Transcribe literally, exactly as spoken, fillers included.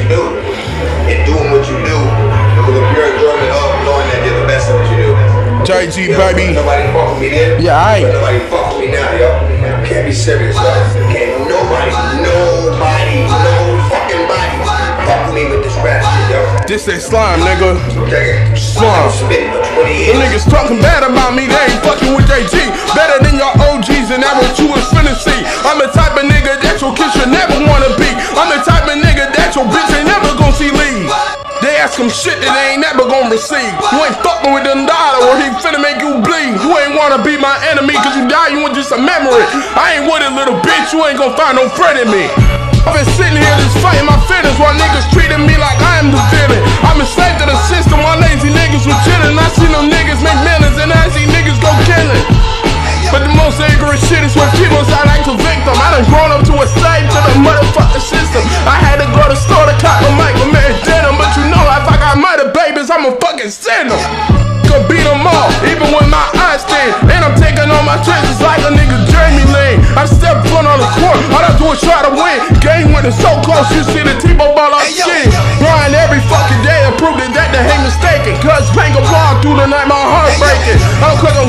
do and doing what you do with a pure enjoyment of knowing that you're the best at what you do. J G, you know, baby. Nobody fuck with me then. Yeah, I ain't. Nobody fuck with me now, yo. Can't be serious, yo. Can't nobody, nobody, no fucking body fuck with me with this rap shit, yo. This that slime, nigga. Slime. The niggas talking bad about me, they ain't fucking with J G. Better than your O Gs, and that's what you was finna see. I'm the type of nigga that your kids should never wanna be. I'm the type of nigga that your bitch ain't never gonna see leave. They ask him shit that they ain't never gonna receive. You ain't fucking with them dollar or he finna make you bleed. You ain't wanna be my enemy cause you die, you want just a memory. I ain't with a little bitch, you ain't gonna find no friend in me. I've been sitting here just fighting my feelings while niggas treating me like I am the villain. I'm a slave to the system while lazy niggas were chillin'. I seen them niggas make millions and I see niggas go killin'. But the most ignorant shit is when people sound like a victim. I done grown up to a slave to the motherfucking system. I had to go to the store to cop a Michael Mary denim. But you know if I got murder babies, I'ma fucking send them. Could beat them all, even with my eyes thin. And I'm taking all my chances like a nigga Jamie Lane. I step foot on the court, all I do is try to win. Game when it's so close, you see the T-ball ball off skin. Grind every fucking day and prove that that they ain't mistaken. Cause pain go blind through the night, my heart breaking. I'm cause I'm